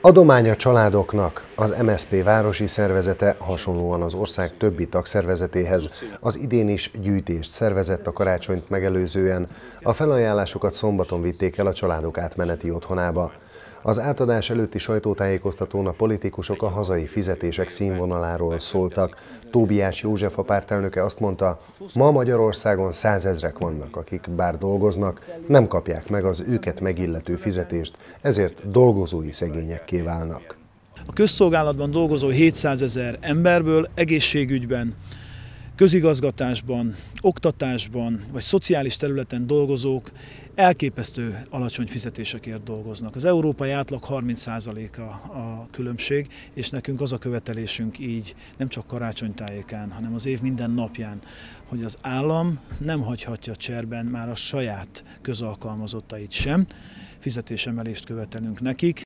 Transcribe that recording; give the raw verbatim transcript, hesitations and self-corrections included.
Adomány a családoknak. Az em es zé pé városi szervezete hasonlóan az ország többi tagszervezetéhez az idén is gyűjtést szervezett a karácsonyt megelőzően. A felajánlásokat szombaton vitték el a családok átmeneti otthonába. Az átadás előtti sajtótájékoztatón a politikusok a hazai fizetések színvonaláról szóltak. Tóbiás József, a pártelnöke azt mondta, ma Magyarországon százezrek vannak, akik bár dolgoznak, nem kapják meg az őket megillető fizetést, ezért dolgozói szegényekké válnak. A közszolgálatban dolgozó hétszázezer emberből egészségügyben, közigazgatásban, oktatásban vagy szociális területen dolgozók elképesztő alacsony fizetésekért dolgoznak. Az európai átlag harminc százaléka a különbség, és nekünk az a követelésünk így nem csak karácsonytájékán, hanem az év minden napján, hogy az állam nem hagyhatja cserben már a saját közalkalmazottait sem, fizetésemelést követelünk nekik.